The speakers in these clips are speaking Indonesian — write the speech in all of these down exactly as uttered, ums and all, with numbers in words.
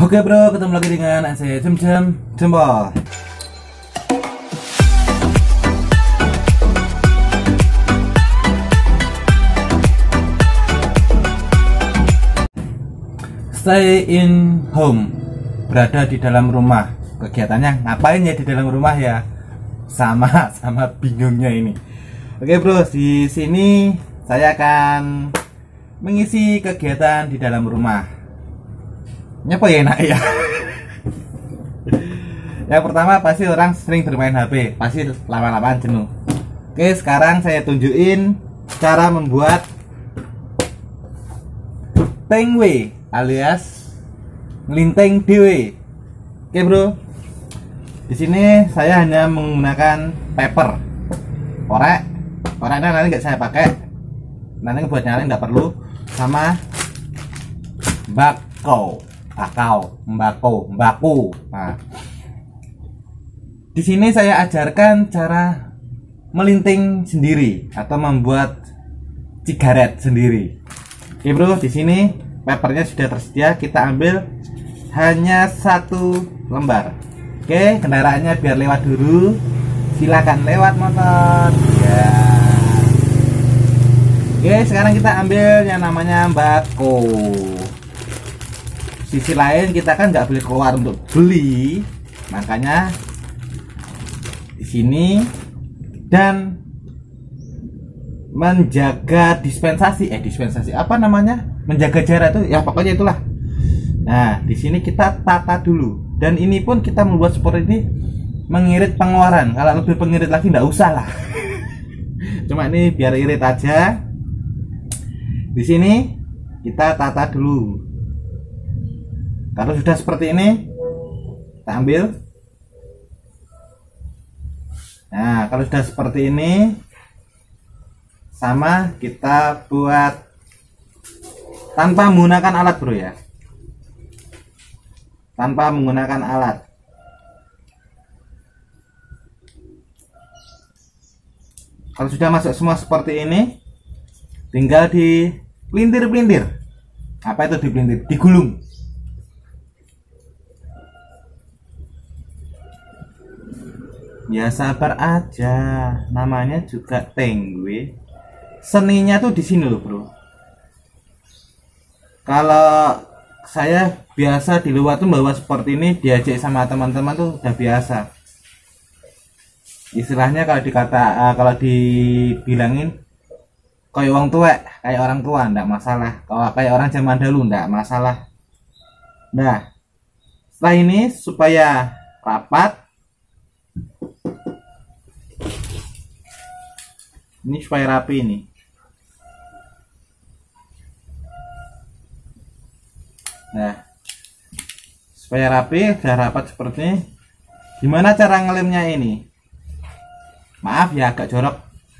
Oke bro, ketemu lagi dengan saya Cem Cem Jempol. Stay in home, berada di dalam rumah. Kegiatannya ngapain ya di dalam rumah ya? Sama sama bingungnya ini. Oke bro, di sini saya akan mengisi kegiatan di dalam rumah. Nyapa ya enak ya. Yang pertama pasti orang sering bermain H P, pasti lama-lamaan jenuh. Oke, sekarang saya tunjukin cara membuat tengwe alias ngelinteng dewe. Oke bro, di sini saya hanya menggunakan paper, korek, koreknya nanti nggak saya pakai, nanti buat nyalain nggak perlu, sama bakau. Bakau, mbako, mbaku. Nah, di sini saya ajarkan cara melinting sendiri atau membuat cigaret sendiri. Oke bro, di sini papernya sudah tersedia. Kita ambil hanya satu lembar. Oke, kendaraannya biar lewat dulu. Silakan lewat motor. Ya. Oke, sekarang kita ambil yang namanya mbako. Sisi lain kita kan nggak boleh keluar untuk beli, makanya di sini dan menjaga dispensasi eh dispensasi apa namanya menjaga jarak itu ya pokoknya itulah. Nah di sini kita tata dulu, dan ini pun kita membuat seperti ini mengirit pengeluaran. Kalau lebih pengirit lagi nggak usah lah. Cuma ini biar irit aja. Di sini kita tata dulu. Kalau sudah seperti ini, kita ambil. Nah, kalau sudah seperti ini, sama kita buat tanpa menggunakan alat bro ya. Tanpa menggunakan alat. Kalau sudah masuk semua seperti ini, tinggal di pelintir-pelintir. Apa itu dipelintir? Digulung. Ya sabar aja, namanya juga tengwe. Seninya tuh di sini loh bro. Kalau saya biasa di luar tuh bawa seperti ini, diajak sama teman-teman tuh udah biasa. Istilahnya kalau dikata uh, kalau dibilangin kayak orang tua, kayak orang tua ndak masalah. Kalau kayak orang zaman dulu ndak masalah. Nah, setelah ini supaya rapat, ini supaya rapi ini. Nah, supaya rapi, udah rapat seperti ini. Gimana cara ngelemnya ini? Maaf ya agak jorok.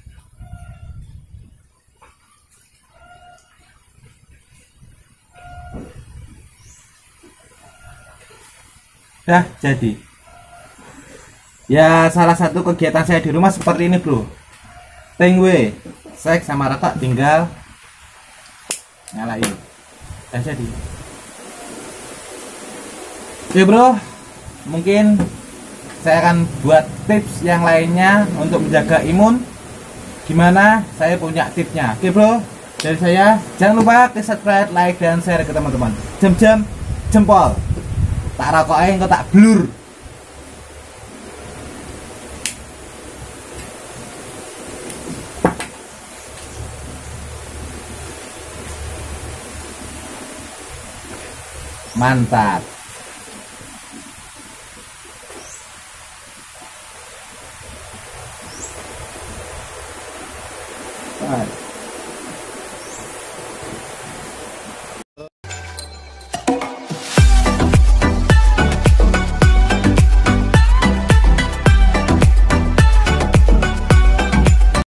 Dah jadi. Ya salah satu kegiatan saya di rumah seperti ini bro. Tengwe, sek sama rata tinggal nyalain. Udah jadi. Oke bro, mungkin saya akan buat tips yang lainnya untuk menjaga imun. Gimana? Saya punya tipsnya. Oke bro, dari saya jangan lupa klik subscribe, like dan share ke teman-teman. Jam-jam jempol. Tak rokoknya engko tak blur. Mantap. Right.